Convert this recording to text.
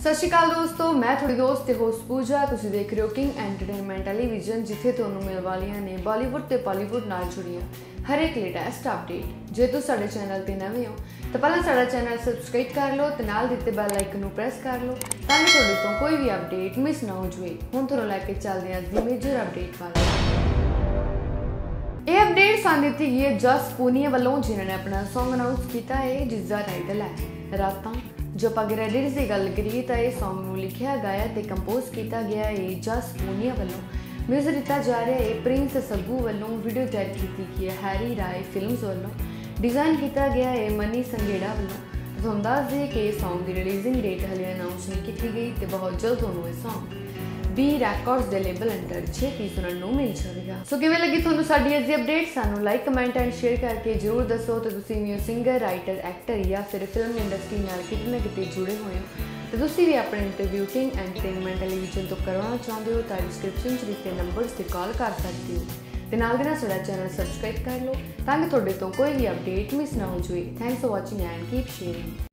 सत श्री अकाल दोस्तों, मैं थोड़ी दोस्त ते होस्ट पूजा। तुसीं देख रहे हो किंग एंटरटेनमेंट टेलीविजन, जिथे तुहानूं मिल वालियां ने बॉलीवुड ते बॉलीवुड नाल जुड़ियां हर एक लेटेस्ट अपडेट। जे तुसीं साडे चैनल ते नवे हो तो पहलां साडा चैनल सबसक्राइब कर लो ते नाल दित्ते बैल आइकन नूं प्रेस कर लो तां कि तुहाडे तों कोई भी अपडेट मिस ना हो जाए। हुण तुहानूं लैके चलदे हां दी मेजर अपडेट वाल। यह अपडेट सानूं दित्ती गई है जस पूनिया वालों, जिन्होंने अपना सॉन्ग अनाउंस किया है जिसका टाइटल है रातां। जो आप अगर एडिट्स की गल करिए तो यह सॉन्ग में लिखा गाया तो कंपोज किया गया है जस पूनिया वालों। म्यूजिक दिता जा रहा है प्रिंस सग्गू वालों। वीडियो तैयार की गई है हैरी राय फिल्म्स वालों। डिज़ाइन किया गया है मनी संगेड़ा वालों। तुहानूं दस दें कि सॉन्ग की रिलीजिंग डेट हले अनाउंस नहीं की गई तो बहुत जल्द तुहानूं यह सॉन्ग बी रैकॉर्ड्स के लेबल अंडर 6 पीस सुनने को मिल जाएगा। सो किवें लगी तुहानूं साडी अज दी अपडेट? सानूं लाइक कमेंट एंड शेयर करके जरूर दसो। तो तुसीं भी सिंगर राइटर एक्टर या फिर फिल्म इंडस्ट्री नाल किते ना किते जुड़े हुए हो तो तुसीं भी अपने इंटरव्यू किंग एंटरटेनमेंट टेलीविजन तो करवाना चाहते हो तो डिस्क्रिप्शन च लिखे नंबर्स से कॉल कर सकते हो ते नाल दे नाल साडा चैनल सबसक्राइब कर लो ताकि तुहाडे तो कोई भी अपडेट मिस ना हो जाए। Thanks for watching and keep sharing.